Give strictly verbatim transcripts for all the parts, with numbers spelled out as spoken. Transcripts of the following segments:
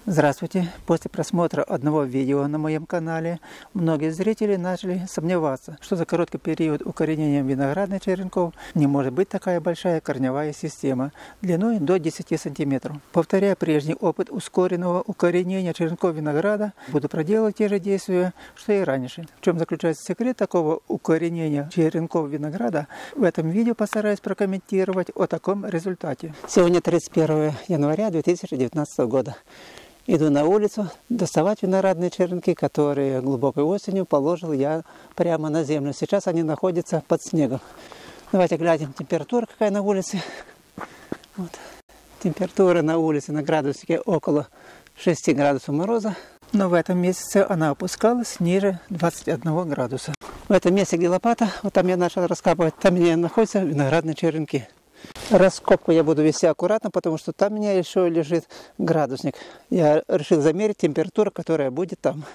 Здравствуйте! После просмотра одного видео на моем канале многие зрители начали сомневаться, что за короткий период укоренения виноградных черенков не может быть такая большая корневая система длиной до десяти сантиметров. Повторяя прежний опыт ускоренного укоренения черенков винограда, буду проделывать те же действия, что и раньше. В чем заключается секрет такого укоренения черенков винограда, в этом видео постараюсь прокомментировать о таком результате. Сегодня тридцать первое января две тысячи девятнадцатого года. Иду на улицу доставать виноградные черенки, которые глубокой осенью положил я прямо на землю. Сейчас они находятся под снегом. Давайте глянем, температура какая на улице. Вот. Температура на улице на градуснике около шести градусов мороза. Но в этом месяце она опускалась ниже двадцати одного градуса. В этом месте, где лопата, вот там я начал раскапывать, там у меня находятся виноградные черенки. Раскопку я буду вести аккуратно, потому что там у меня еще лежит градусник. Я решил замерить температуру, которая будет там.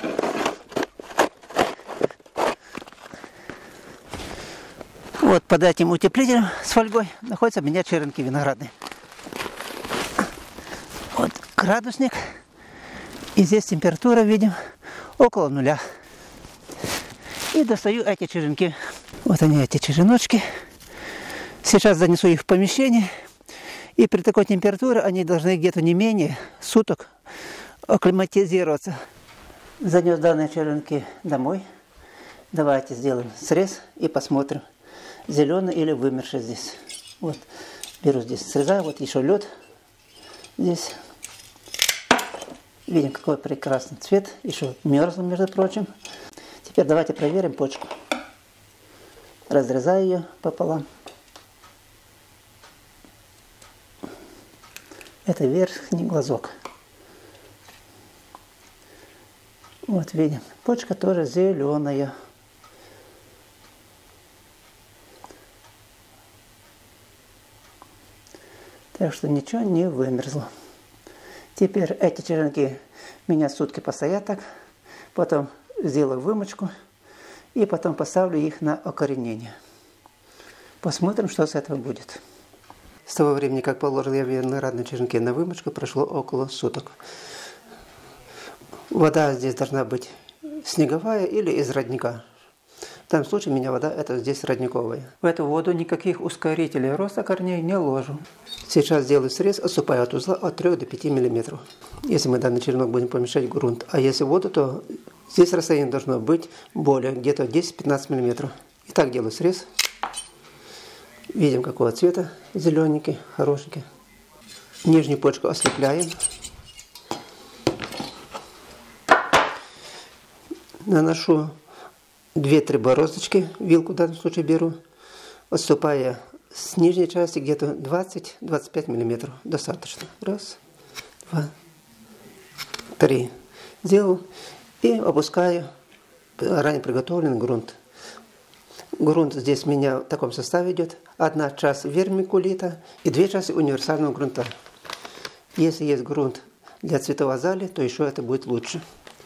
Вот под этим утеплителем с фольгой находятся у меня черенки виноградные. Вот градусник. И здесь температура, видим, около нуля. И достаю эти черенки. Вот они, эти череночки. Сейчас занесу их в помещение, и при такой температуре они должны где-то не менее суток акклиматизироваться. Занес данные черенки домой. Давайте сделаем срез и посмотрим, зеленый или вымерший здесь. Вот, беру здесь, срезаю, вот еще лед здесь. Видим, какой прекрасный цвет, еще мерзлый, между прочим. Теперь давайте проверим почку. Разрезаю ее пополам. Это верхний глазок. Вот видим, почка тоже зеленая. Так что ничего не вымерзло. Теперь эти черенки меня сутки постоят так, потом сделаю вымочку и потом поставлю их на укоренение. Посмотрим, что с этого будет. С того времени, как положил я виноградные черенки на вымочку, прошло около суток. Вода здесь должна быть снеговая или из родника. В данном случае у меня вода это здесь родниковая. В эту воду никаких ускорителей роста корней не ложу. Сейчас делаю срез, отступаю от узла от трёх до пяти миллиметров. Если мы данный черенок будем помещать в грунт. А если в воду, то здесь расстояние должно быть более, где-то десять-пятнадцать миллиметров. Итак, делаю срез. Видим, какого цвета, зелененький, хорошенький. Нижнюю почку ослепляем. Наношу две-три бороздочки, вилку в данном случае беру, отступая с нижней части где-то двадцать-двадцать пять миллиметров. Достаточно. Раз, два, три. Сделал и опускаю ранее приготовленный грунт. Грунт здесь у меня в таком составе идет. Одна часть вермикулита и две части универсального грунта. Если есть грунт для цветовой азалии, то еще это будет лучше.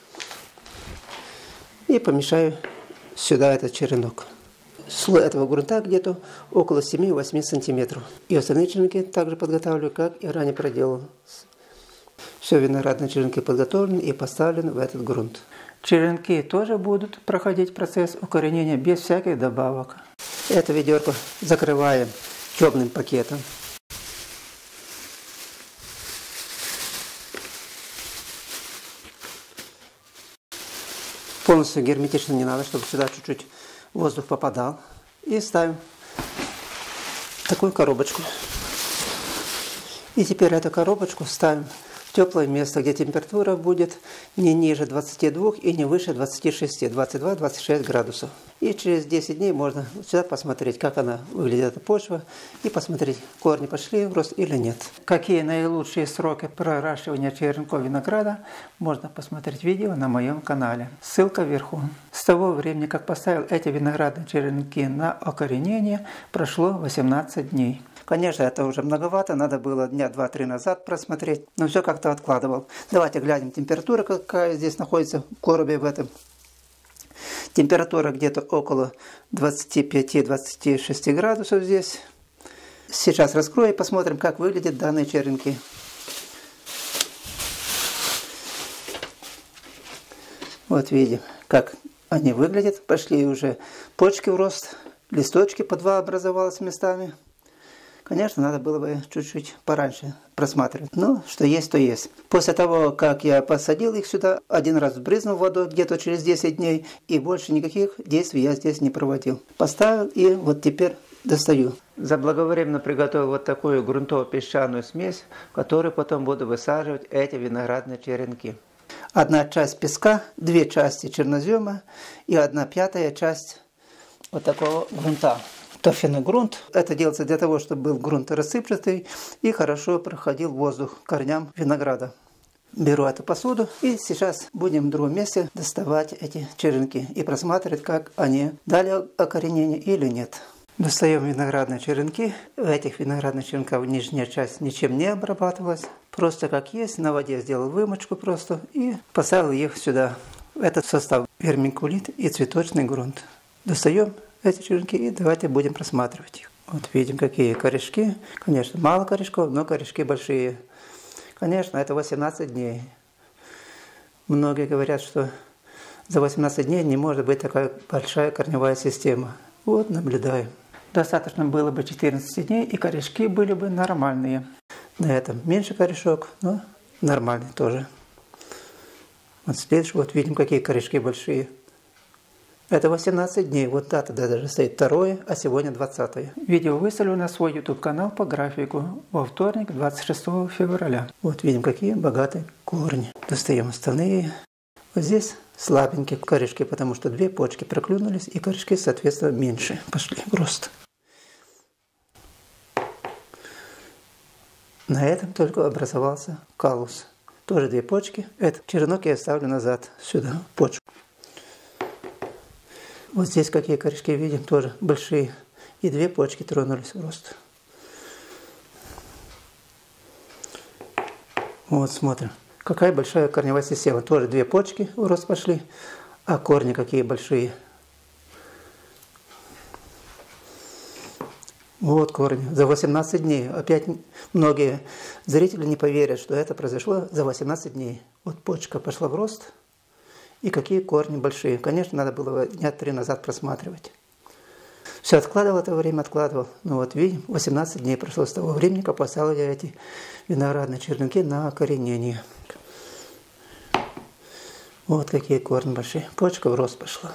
И помещаю сюда этот черенок. Слой этого грунта где-то около семи-восьми сантиметров. И остальные черенки также подготавливаю, как и ранее проделал. Все, виноградные черенки подготовлены и поставлены в этот грунт. Черенки тоже будут проходить процесс укоренения без всяких добавок. Это ведерко закрываем темным пакетом. Полностью герметично не надо, чтобы сюда чуть-чуть воздух попадал. И ставим такую коробочку. И теперь эту коробочку ставим в теплое место, где температура будет не ниже двадцати двух и не выше двадцати шести, двадцать два — двадцать шесть градусов. И через десять дней можно сюда посмотреть, как она выглядит, эта почва, и посмотреть, корни пошли в рост или нет. Какие наилучшие сроки проращивания черенков винограда, можно посмотреть видео на моем канале. Ссылка вверху. С того времени, как поставил эти виноградные черенки на укоренение, прошло восемнадцать дней. Конечно, это уже многовато, надо было дня два-три назад просмотреть, но все как-то откладывал. Давайте глянем температура, какая здесь находится в коробе в этом. Температура где-то около двадцати пяти — двадцати шести градусов здесь. Сейчас раскрою и посмотрим, как выглядят данные черенки. Вот видим, как они выглядят. Пошли уже почки в рост, листочки по два образовалось местами. Конечно, надо было бы чуть-чуть пораньше просматривать. Но что есть, то есть. После того, как я посадил их сюда, один раз брызнул водой где-то через десять дней, и больше никаких действий я здесь не проводил. Поставил и вот теперь достаю. Заблаговременно приготовил вот такую грунтово-песчаную смесь, в которую потом буду высаживать эти виноградные черенки. Одна часть песка, две части чернозема и одна пятая часть вот такого грунта. Торфяной грунт. Это делается для того, чтобы был грунт рассыпчатый и хорошо проходил воздух корням винограда. Беру эту посуду и сейчас будем в другом месте доставать эти черенки и просматривать, как они дали окоренение или нет. Достаем виноградные черенки. В этих виноградных черенках нижняя часть ничем не обрабатывалась. Просто как есть, на воде сделал вымочку просто и поставил их сюда. Это состав вермикулит и цветочный грунт. Достаем эти черенки и давайте будем просматривать их. Вот видим, какие корешки. Конечно, мало корешков, но корешки большие. Конечно, это восемнадцать дней. Многие говорят, что за восемнадцать дней не может быть такая большая корневая система. Вот наблюдаем. Достаточно было бы четырнадцать дней, и корешки были бы нормальные. На этом меньше корешок, но нормальный тоже. Вот следующий, вот видим, какие корешки большие. Это восемнадцать дней, вот дата даже стоит второе, а сегодня двадцатое. Видео выставлю на свой YouTube канал по графику во вторник, двадцать шестого февраля. Вот видим, какие богатые корни. Достаем остальные. Вот здесь слабенькие корешки, потому что две почки проклюнулись, и корешки, соответственно, меньше пошли в рост. На этом только образовался каллус. Тоже две почки. Этот черенок я ставлю назад, сюда, в почку. Вот здесь какие корешки видим, тоже большие. И две почки тронулись в рост. Вот смотрим. Какая большая корневая система. Тоже две почки в рост пошли, а корни какие большие. Вот корни. За восемнадцать дней. Опять многие зрители не поверят, что это произошло за восемнадцать дней. Вот почка пошла в рост. И какие корни большие. Конечно, надо было дня три назад просматривать. Все откладывал это время, откладывал. Ну вот видим, восемнадцать дней прошло с того времени, как поставил я эти виноградные черенки на окоренение. Вот какие корни большие. Почка в рост пошла.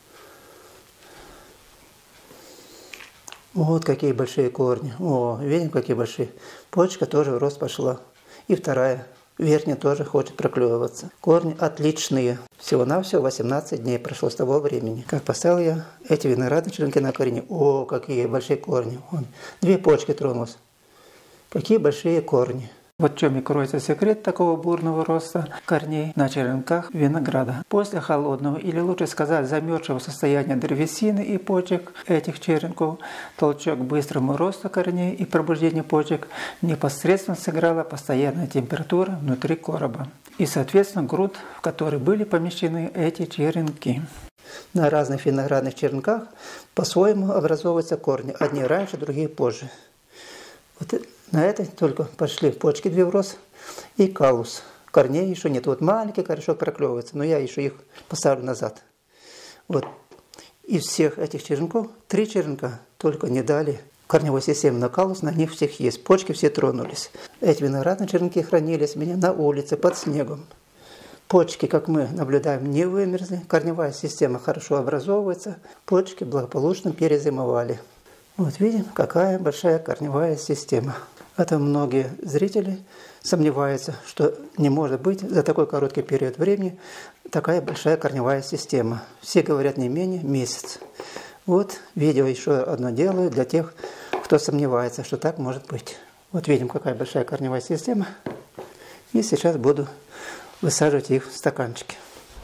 Вот какие большие корни. О, видим, какие большие. Почка тоже в рост пошла. И вторая. Верхняя тоже хочет проклевываться. Корни отличные. Всего-навсего восемнадцать дней прошло с того времени. Как поставил я эти виноградные черенки на корень. О, какие большие корни. Вон, две почки тронулись. Какие большие корни. Вот в чем и кроется секрет такого бурного роста корней на черенках винограда. После холодного, или лучше сказать замерзшего состояния древесины и почек этих черенков, толчок к быстрому росту корней и пробуждению почек непосредственно сыграла постоянная температура внутри короба. И, соответственно, грунт, в который были помещены эти черенки. На разных виноградных черенках по-своему образовываются корни. Одни раньше, другие позже. Вот на это только пошли почки две в рост и каллус. Корней еще нет. Вот маленький корешок проклевывается, но я еще их поставлю назад. Вот. Из всех этих черенков три черенка только не дали корневой системы на каллус, на них всех есть. Почки все тронулись. Эти виноградные черенки хранились у меня на улице под снегом. Почки, как мы наблюдаем, не вымерзли. Корневая система хорошо образовывается. Почки благополучно перезимовали. Вот видим, какая большая корневая система. Это многие зрители сомневаются, что не может быть за такой короткий период времени такая большая корневая система. Все говорят не менее месяц. Вот видео еще одно делаю для тех, кто сомневается, что так может быть. Вот видим, какая большая корневая система. И сейчас буду высаживать их в стаканчики.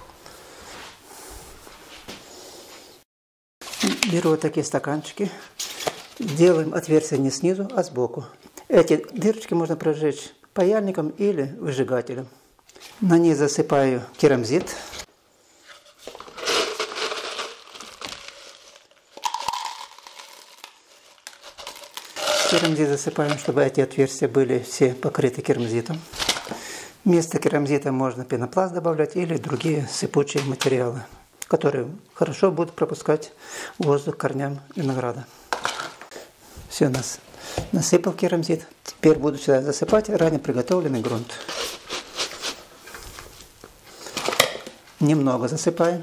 Беру вот такие стаканчики. Делаем отверстие не снизу, а сбоку. Эти дырочки можно прожечь паяльником или выжигателем. На ней засыпаю керамзит. Керамзит засыпаем, чтобы эти отверстия были все покрыты керамзитом. Вместо керамзита можно пенопласт добавлять или другие сыпучие материалы, которые хорошо будут пропускать воздух к корням винограда. Все, нас насыпал керамзит. Теперь буду сюда засыпать ранее приготовленный грунт. Немного засыпаем.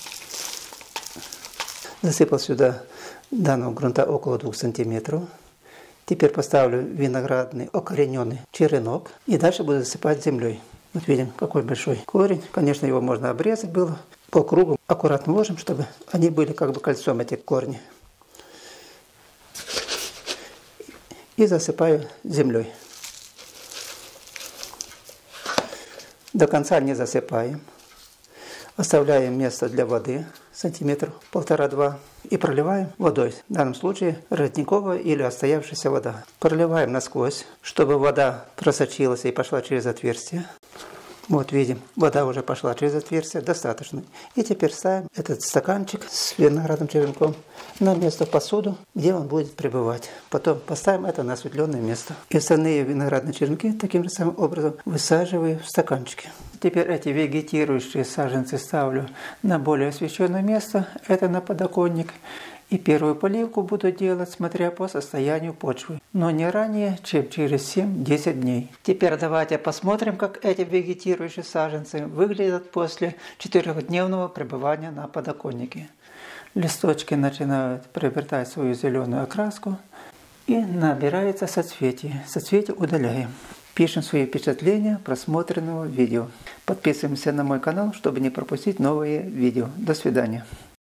Засыпал сюда данного грунта около двух сантиметров. Теперь поставлю виноградный укорененный черенок и дальше буду засыпать землей. Вот видим, какой большой корень. Конечно, его можно обрезать было. По кругу аккуратно ложим, чтобы они были как бы кольцом, эти корни. И засыпаю землей. До конца не засыпаем. Оставляем место для воды, сантиметров полтора-два, и проливаем водой. В данном случае родниковая или отстоявшаяся вода. Проливаем насквозь, чтобы вода просочилась и пошла через отверстие. Вот видим, вода уже пошла через отверстие, достаточно. И теперь ставим этот стаканчик с виноградным черенком на место в посуду, где он будет пребывать. Потом поставим это на осветленное место. И остальные виноградные черенки таким же самым образом высаживаю в стаканчики. Теперь эти вегетирующие саженцы ставлю на более освещенное место, это на подоконник. И первую поливку буду делать, смотря по состоянию почвы, но не ранее, чем через семь-десять дней. Теперь давайте посмотрим, как эти вегетирующие саженцы выглядят после четырехдневного пребывания на подоконнике. Листочки начинают приобретать свою зеленую окраску и набирается соцветие. Соцветие удаляем. Пишем свои впечатления просмотренного видео. Подписываемся на мой канал, чтобы не пропустить новые видео. До свидания.